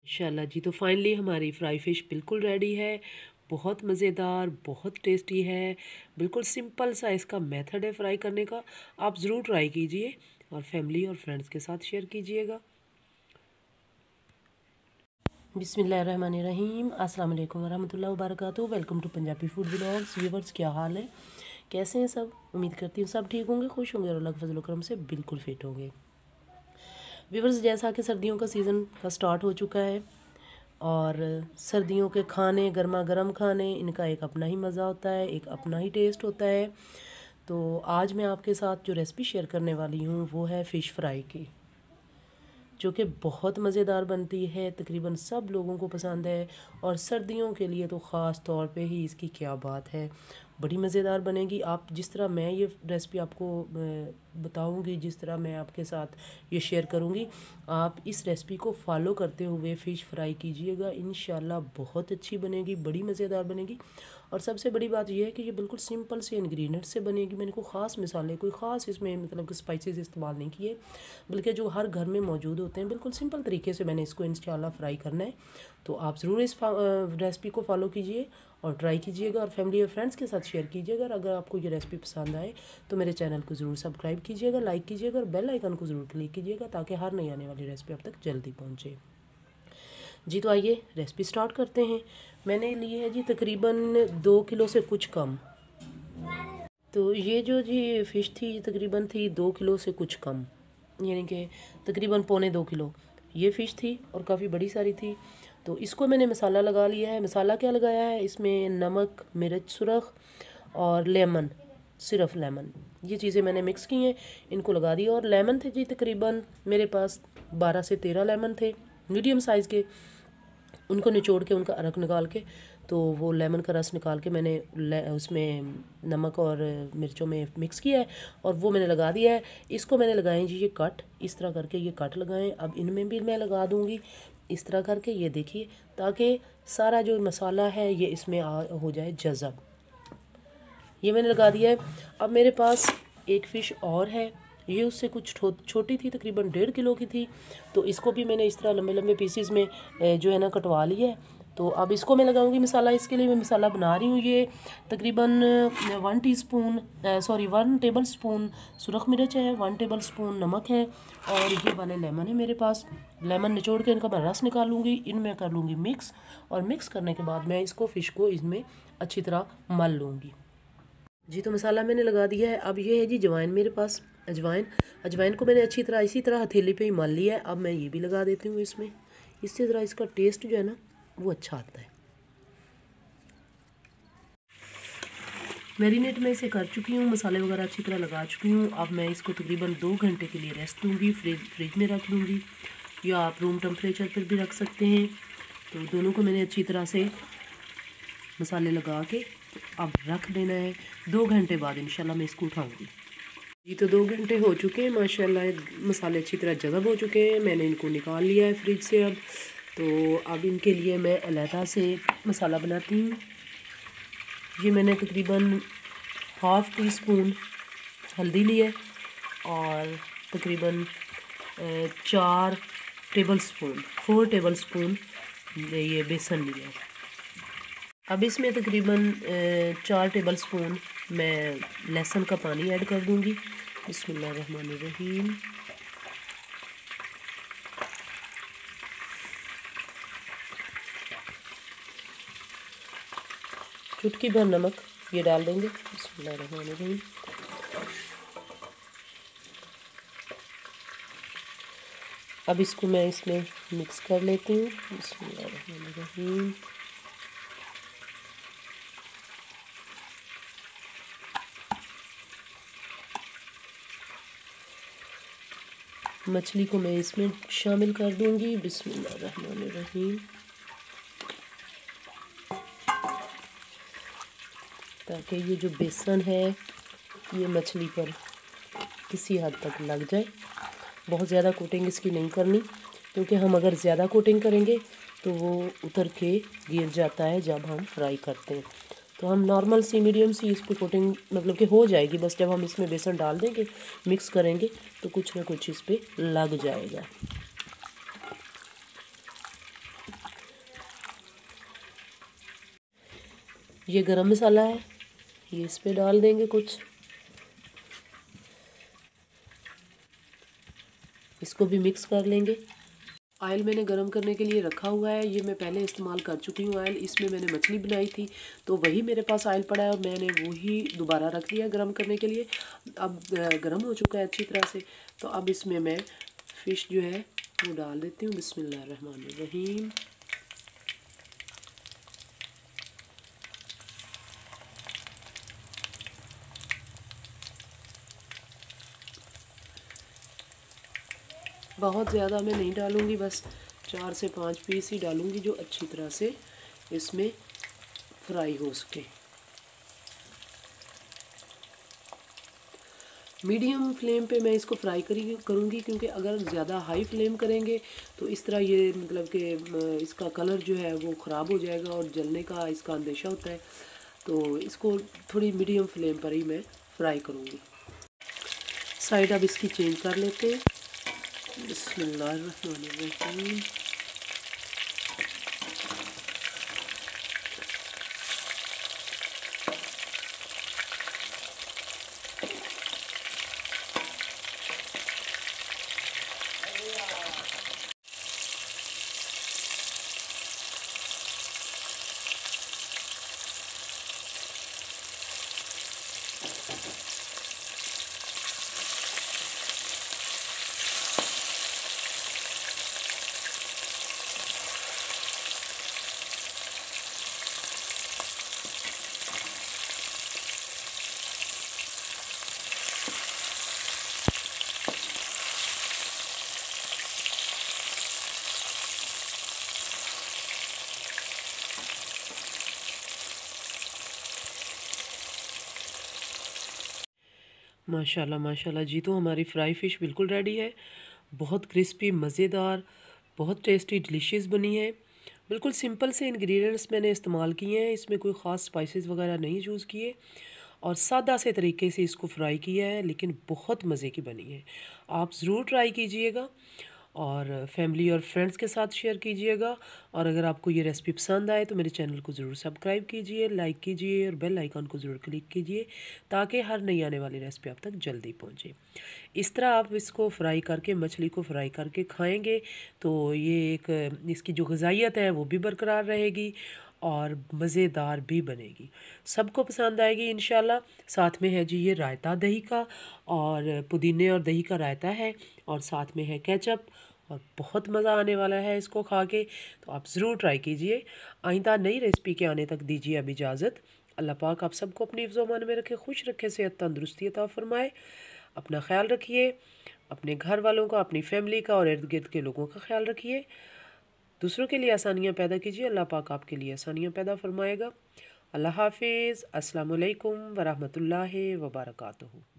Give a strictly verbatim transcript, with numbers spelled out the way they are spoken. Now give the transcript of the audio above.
इंशाल्लाह जी। तो फाइनली हमारी फ्राई फ़िश बिल्कुल रेडी है। बहुत मज़ेदार, बहुत टेस्टी है। बिल्कुल सिंपल सा इसका मेथड है फ्राई करने का। आप ज़रूर ट्राई कीजिए और फैमिली और फ्रेंड्स के साथ शेयर कीजिएगा। बिस्मिल्लाहिर्रहमानिर्रहीम। अस्सलाम वालेकुम वरहमतुल्लाहि वबरकातुहू। Welcome to Punjabi food vlogs. Viewers, क्या हाल है, कैसे हैं सब? उम्मीद करती हूँ सब ठीक होंगे, खुश होंगे और अल्लाह के फजल करम से बिल्कुल फिट होंगे। व्यूअर्स, जैसा कि सर्दियों का सीज़न का स्टार्ट हो चुका है और सर्दियों के खाने, गर्मा गर्म खाने, इनका एक अपना ही मज़ा होता है, एक अपना ही टेस्ट होता है। तो आज मैं आपके साथ जो रेसिपी शेयर करने वाली हूँ वो है फ़िश फ्राई की, जो कि बहुत मज़ेदार बनती है, तकरीबन सब लोगों को पसंद है और सर्दियों के लिए तो ख़ास तौर पे ही इसकी क्या बात है। बड़ी मज़ेदार बनेगी। आप जिस तरह मैं ये रेसिपी आपको बताऊंगी, जिस तरह मैं आपके साथ ये शेयर करूंगी, आप इस रेसिपी को फॉलो करते हुए फ़िश फ्राई कीजिएगा। इंशाल्लाह बहुत अच्छी बनेगी, बड़ी मज़ेदार बनेगी। और सबसे बड़ी बात यह है कि ये बिल्कुल सिंपल से इंग्रेडिएंट से बनेगी। मैंने कोई ख़ास मसाले, कोई ख़ास इसमें मतलब कि स्पाइसेस इस्तेमाल नहीं किए, बल्कि जो हर घर में मौजूद होते हैं, बिल्कुल सिंपल तरीके से मैंने इसको इंशाल्लाह फ्राई करना है। तो आप ज़रूर इस रेसिपी को फॉलो कीजिए और ट्राई कीजिएगा और फैमिली और फ्रेंड्स के साथ शेयर कीजिएगा। अगर आपको ये रेसिपी पसंद आए तो मेरे चैनल को ज़रूर सब्सक्राइब कीजिएगा, लाइक कीजिएगा और बेल आइकन को ज़रूर क्लिक कीजिएगा ताकि हर नई आने वाली रेसिपी आप तक जल्दी पहुँचे। जी, तो आइए रेसिपी स्टार्ट करते हैं। मैंने ली है जी तकरीबन दो किलो से कुछ कम। तो ये जो जी फ़िश थी ये तकरीबन थी दो किलो से कुछ कम, यानी कि तकरीबन पौने दो किलो ये फ़िश थी और काफ़ी बड़ी सारी थी। तो इसको मैंने मसाला लगा लिया है। मसाला क्या लगाया है इसमें? नमक, मिर्च सुरख और लेमन, सिर्फ लेमन, ये चीज़ें मैंने मिक्स की हैं, इनको लगा दिया। और लेमन थे जी तकरीबन मेरे पास बारह से तेरह लेमन थे, मीडियम साइज़ के। उनको निचोड़ के, उनका अरक निकाल के, तो वो लेमन का रस निकाल के मैंने उसमें नमक और मिर्चों में मिक्स किया है और वो मैंने लगा दिया है। इसको मैंने लगाए जी ये कट, इस तरह करके ये कट लगाएं। अब इनमें भी मैं लगा दूंगी इस तरह करके, ये देखिए, ताकि सारा जो मसाला है ये इसमें आ हो जाए जज़ब। ये मैंने लगा दिया है। अब मेरे पास एक फ़िश और है, ये उससे कुछ छोटी थी, तकरीबन डेढ़ किलो की थी। तो इसको भी मैंने इस तरह लंबे लंबे पीसीज में जो है ना कटवा लिया है। तो अब इसको मैं लगाऊंगी मसाला। इसके लिए मैं मसाला बना रही हूँ। ये तकरीबन one teaspoon sorry one tablespoon सुरख मिर्च है, वन टेबल स्पून नमक है और ये वाले लेमन है मेरे पास। लेमन निचोड़ के इनका मैं रस निकालूंगी, इनमें कर लूँगी मिक्स और मिक्स करने के बाद मैं इसको फ़िश को इसमें अच्छी तरह मल लूँगी। जी, तो मसाला मैंने लगा दिया है। अब ये है जी अजवाइन मेरे पास, अजवाइन अजवाइन को मैंने अच्छी तरह इसी तरह हथेली पे ही मल लिया है। अब मैं ये भी लगा देती हूँ इसमें, इससे ज़रा इसका टेस्ट जो है ना वो अच्छा आता है। मैरिनेट में इसे कर चुकी हूँ, मसाले वगैरह अच्छी तरह लगा चुकी हूँ। अब मैं इसको तकरीबन दो घंटे के लिए रेस्ट दूँगी, फ्रिज फ्रिज में रख लूँगी या आप रूम टेम्परेचर पर भी रख सकते हैं। तो दोनों को मैंने अच्छी तरह से मसाले लगा के अब रख देना है। दो घंटे बाद इंशाल्लाह मैं इसको उठाऊंगी। जी, तो दो घंटे हो चुके हैं, माशाल्लाह मसाले अच्छी तरह जज़ब हो चुके हैं। मैंने इनको निकाल लिया है फ्रिज से। अब तो अब इनके लिए मैं अलहदा से मसाला बनाती हूँ। ये मैंने तकरीबन हाफ़ टी स्पून हल्दी ली है और तकरीबन चार tablespoon four tablespoon ये बेसन लिया है। अब इसमें तकरीबन चार टेबल स्पून मैं लहसुन का पानी ऐड कर दूंगी। बिस्मिल्लाहिर्रहमानिर्रहीम। चुटकी भर नमक ये डाल देंगे। बिस्मिल्लाहिर्रहमानिर्रहीम। अब इसको मैं इसमें मिक्स कर लेती हूँ। बिस्मिल्लाहिर्रहमानिर्रहीम। मछली को मैं इसमें शामिल कर दूंगी। बिस्मिल्लाहिर्रहमानिर्रहीम। ताकि ये जो बेसन है ये मछली पर किसी हद तक लग जाए। बहुत ज़्यादा कोटिंग इसकी नहीं करनी, क्योंकि हम अगर ज़्यादा कोटिंग करेंगे तो वो उतर के गिर जाता है जब हम फ्राई करते हैं। तो हम नॉर्मल सी मीडियम सी इस पर कोटिंग मतलब कि हो जाएगी। बस जब हम इसमें बेसन डाल देंगे, मिक्स करेंगे, तो कुछ ना कुछ इस पर लग जाएगा। ये गरम मसाला है, ये इस पे डाल देंगे कुछ। इसको भी मिक्स कर लेंगे। ऑयल मैंने गरम करने के लिए रखा हुआ है, ये मैं पहले इस्तेमाल कर चुकी हूँ ऑयल। इसमें मैंने मछली बनाई थी तो वही मेरे पास ऑयल पड़ा है और मैंने वही दोबारा रख दिया गरम करने के लिए। अब गरम हो चुका है अच्छी तरह से, तो अब इसमें मैं फ़िश जो है वो डाल देती हूँ। बिस्मिल्लाहिर्रहमानिर्रहीम। बहुत ज़्यादा मैं नहीं डालूँगी, बस चार से पाँच पीस ही डालूँगी जो अच्छी तरह से इसमें फ्राई हो सके। मीडियम फ्लेम पे मैं इसको फ्राई करी करूँगी, क्योंकि अगर ज़्यादा हाई फ्लेम करेंगे तो इस तरह ये मतलब कि इसका कलर जो है वो ख़राब हो जाएगा और जलने का इसका अंदेशा होता है। तो इसको थोड़ी मीडियम फ्लेम पर ही मैं फ्राई करूँगी। साइड अब इसकी चेंज कर लेते हैं। बिस्मिल्लाहिर्रहमानिर्रहीम। माशाल्लाह माशाल्लाह जी, तो हमारी फ्राई फ़िश बिल्कुल रेडी है। बहुत क्रिस्पी, मज़ेदार, बहुत टेस्टी, डिलीशियस बनी है। बिल्कुल सिंपल से इंग्रेडिएंट्स मैंने इस्तेमाल किए हैं, इसमें कोई ख़ास स्पाइसेस वगैरह नहीं यूज़ किए और सादा से तरीके से इसको फ्राई किया है, लेकिन बहुत मज़े की बनी है। आप ज़रूर ट्राई कीजिएगा और फैमिली और फ्रेंड्स के साथ शेयर कीजिएगा। और अगर आपको ये रेसिपी पसंद आए तो मेरे चैनल को ज़रूर सब्सक्राइब कीजिए, लाइक कीजिए और बेल आइकन को ज़रूर क्लिक कीजिए, ताकि हर नई आने वाली रेसिपी आप तक जल्दी पहुंचे। इस तरह आप इसको फ्राई करके, मछली को फ्राई करके खाएंगे तो ये एक इसकी जो ग़िज़ाइयत है वो भी बरकरार रहेगी और मज़ेदार भी बनेगी, सबको पसंद आएगी इंशाल्लाह। साथ में है जी ये रायता दही का, और पुदीने और दही का रायता है, और साथ में है केचप, और बहुत मज़ा आने वाला है इसको खा के। तो आप ज़रूर ट्राई कीजिए। आइंदा नई रेसिपी के आने तक दीजिए अब इजाज़त। अल्लाह पाक आप सबको अपनी हिफ्ज़ व अमान में रखे, खुश रखे, सेहत तंदुरुस्ती अता फ़रमाए। अपना ख्याल रखिए, अपने घर वालों का, अपनी फैमिली का और इर्द गिर्द के लोगों का ख्याल रखिए। दूसरों के लिए आसानियाँ पैदा कीजिए, अल्लाह पाक आपके लिए आसानियाँ पैदा फरमाएगा। अल्लाह हाफिज़। अस्सलामु अलैकुम वरहमतुल्लाहि वबरकातुहू।